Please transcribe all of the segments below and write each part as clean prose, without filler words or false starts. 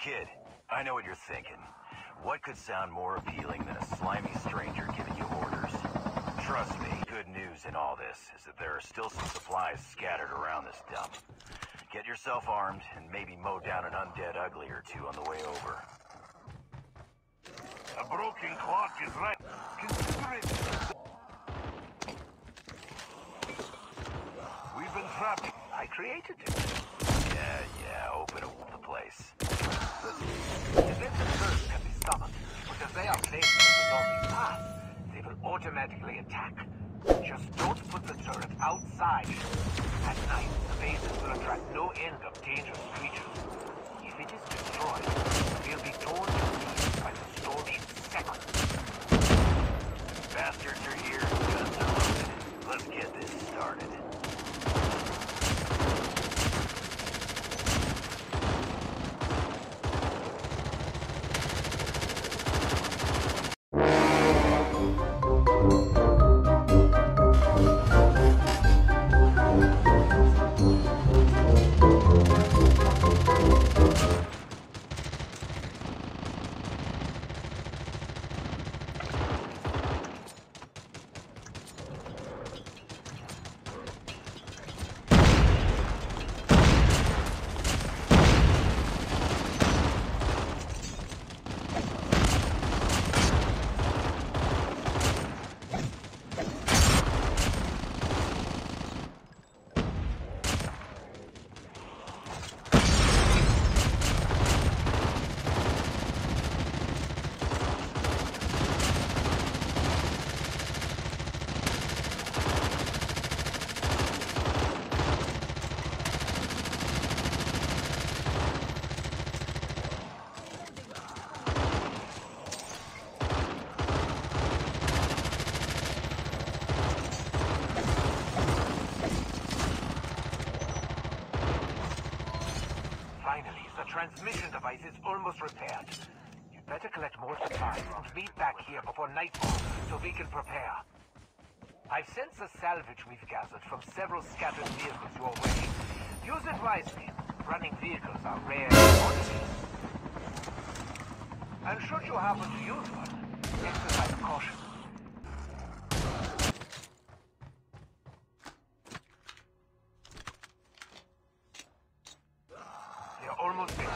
Kid, I know what you're thinking. What could sound more appealing than a slimy stranger giving you orders? Trust me, good news in all this is that there are still some supplies scattered around this dump. Get yourself armed and maybe mow down an undead ugly or two on the way over. A broken clock is right. Consider it. We've been trapped. I created it. Yeah, open up the place. Listen, if the turrets can be summoned, because they are placed in the zombie path, they will automatically attack. Just don't put the turret outside. At night, the bases will attract no end of dangerous creatures. If it is destroyed, we'll be torn to pieces by the storm in seconds. Bastards are here, guns are loaded. Let's get this started. Transmission device is almost repaired. You'd better collect more supplies and meet back here before nightfall so we can prepare. I've sent the salvage we've gathered from several scattered vehicles your way. Use it wisely. Running vehicles are rare commodities. And should you happen to use one, exercise caution. Almost there.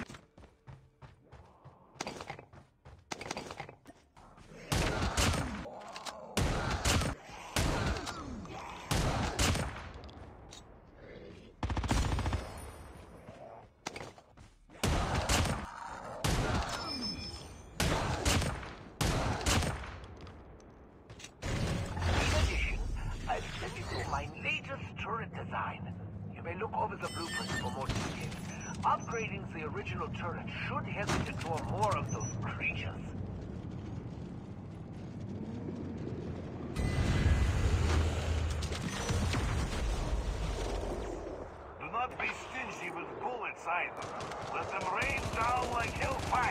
In addition, I've sent you my latest turret design. You may look over the blueprints for more details. Upgrading the original turret should help you to draw more of those creatures. Do not be stingy with bullets either. Let them rain down like hellfire.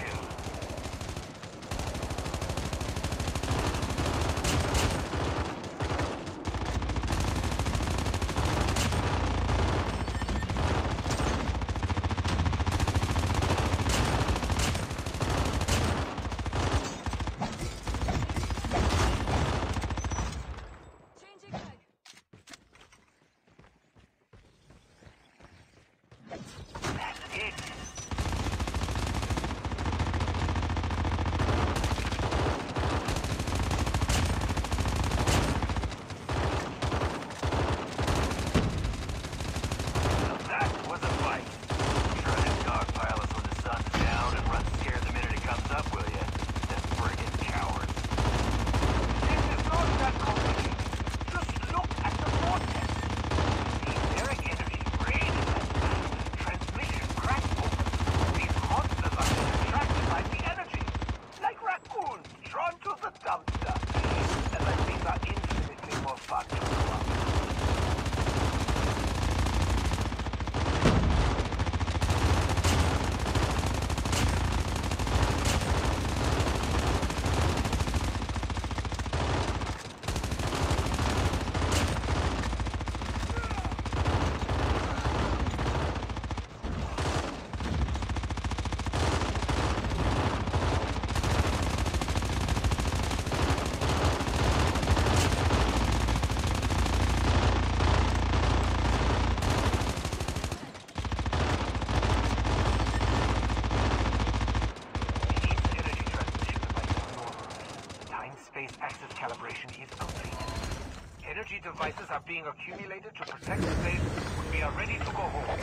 are being accumulated to protect the base when we are ready to go home.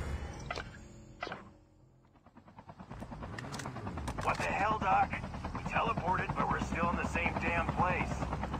What the hell, Doc? We teleported, but we're still in the same damn place.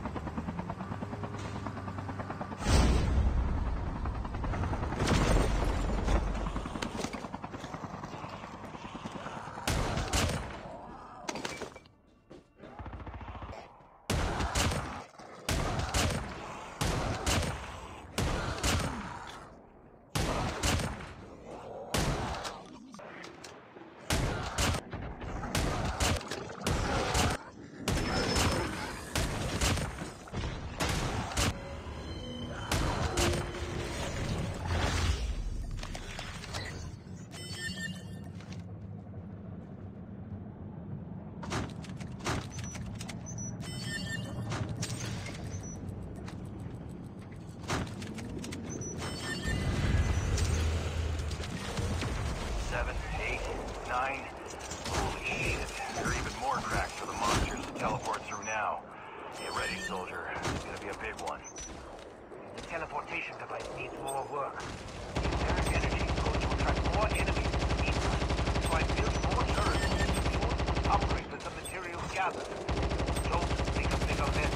Holy shit. There are even more cracks for the monsters to teleport through now. Get ready, soldier. It's gonna be a big one. The teleportation device needs more work. The inherent energy is going to attract more enemies to the east side. So I built more turrets to upgrade with the materials gathered. Don't make a bigger mess.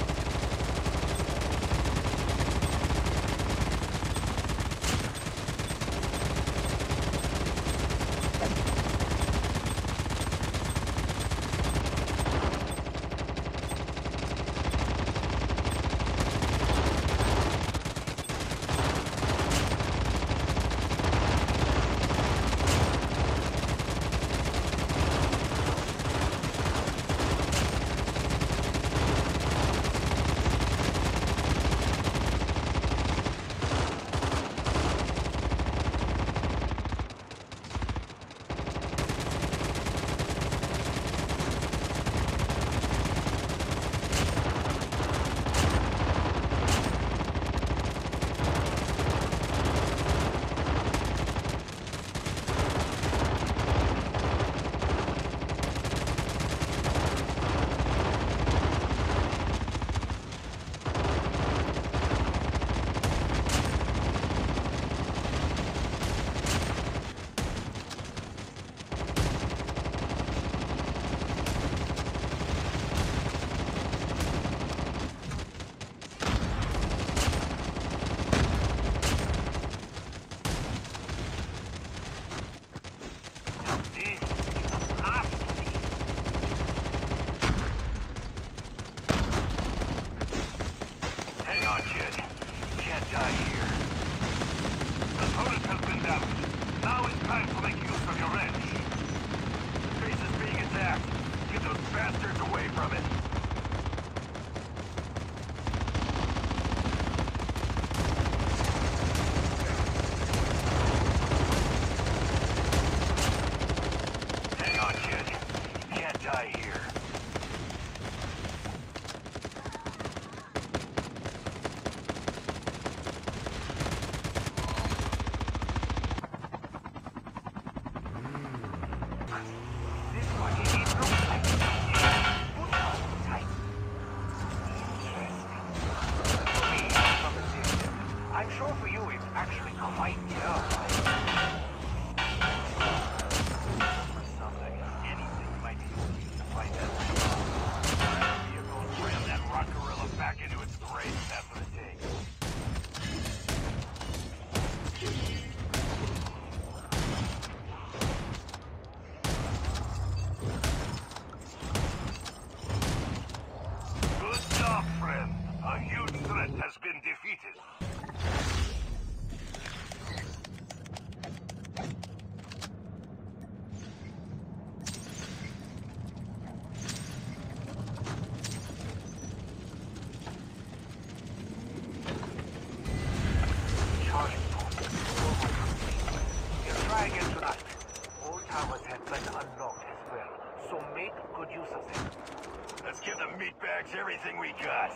Everything we got.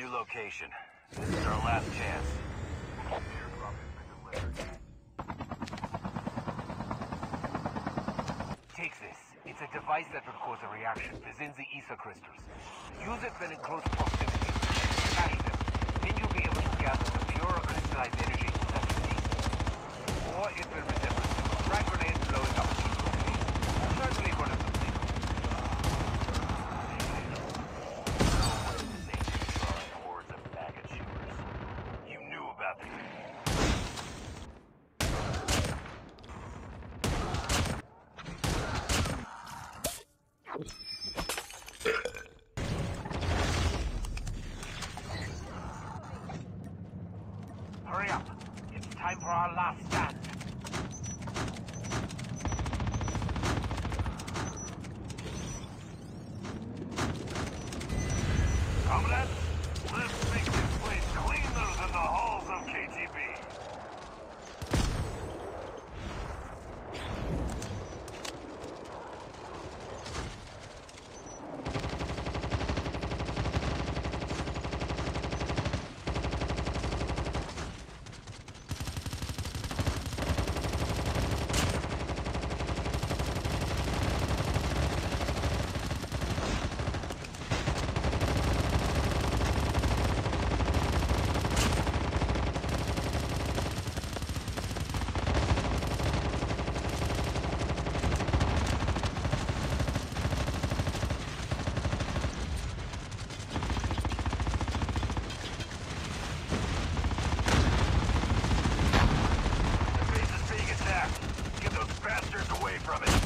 new location. This is our last chance. Airdrop has been delivered. Take this. It's a device that will cause a reaction. Vizinzi ether crystals. Use it when in close proximity. Smash them. Then you'll be able to gather the pure crystallized energy that you need. Or it will resemble a frag grenade blowing up. Certainly one of them. Hordes of maggot shooters. You knew about them. Hurry up. It's time for our last stand. Comrades, let's make this place cleaner than the halls of KGB. The base is being attacked. Get those bastards away from it.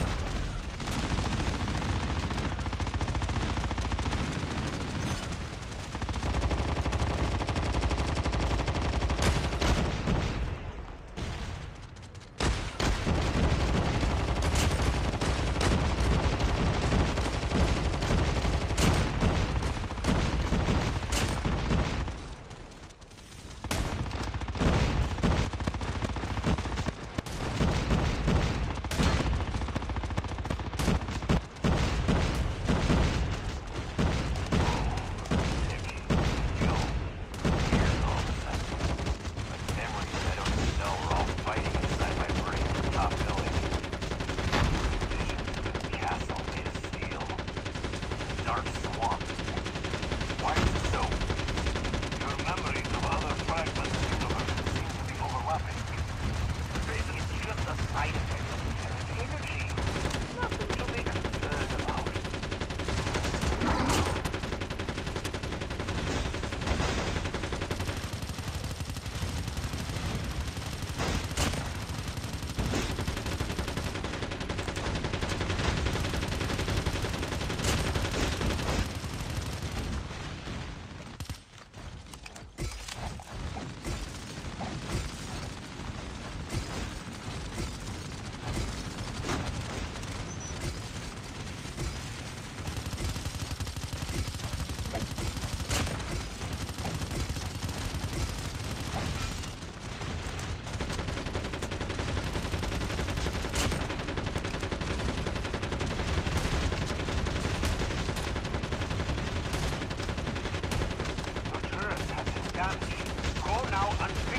Go now and